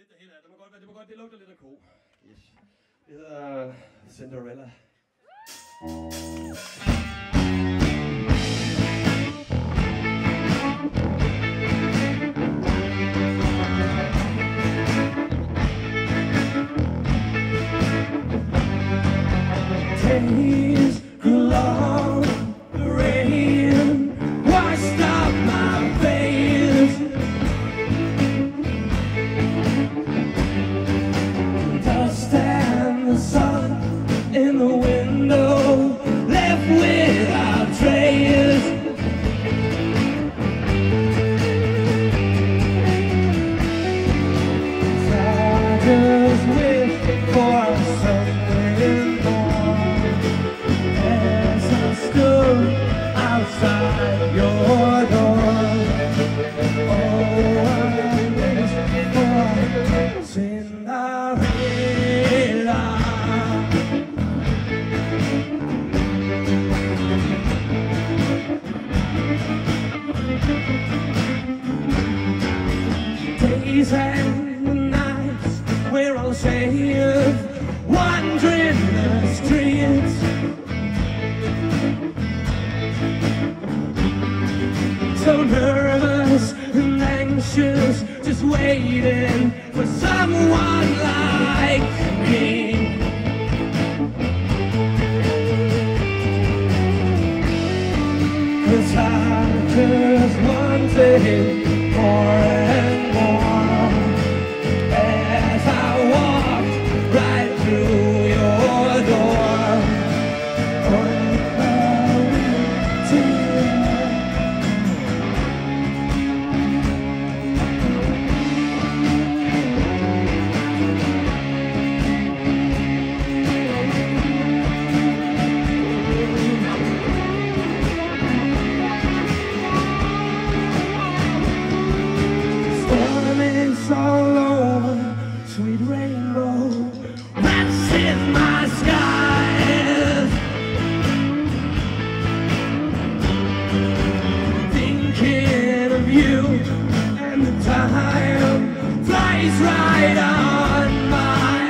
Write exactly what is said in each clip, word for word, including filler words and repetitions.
lidt derhen af. Det må godt være, det må godt, det lugter lidt af ko. Yes. Det hedder Cinderella. Days grew long, the rain washed up my face. The dust and the sun in the window left without trace. I just wish for something more. As I stood outside your door, oh, I wish for Cinderella. Days and nights we're all safe, wandering the streets. So nervous and anxious, just waiting for someone like me. Cause I just wanted more and more. As I walked right through your door, on my way to you. Storming's all over, sweet rainbow, that's in my skies. Thinking of you, and the time flies right on by.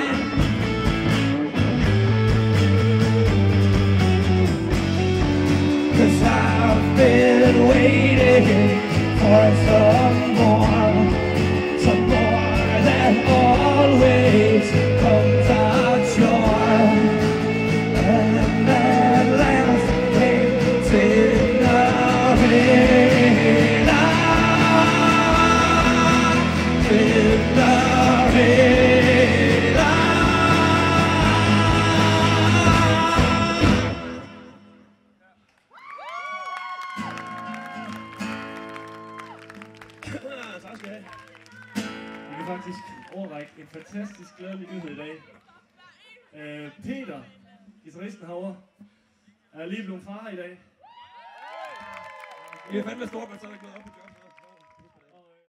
Cause I've been waiting for some more, some more that always comes out sure. And at last came Cinderella, Cinderella. Tak skal I have. Vi kan faktisk overrække en fantastisk glædelig nyhed i dag. Uh, Peter, guitaristen herovre, er lige blevet far i dag. Det er fandme stort, man så er gået op på job.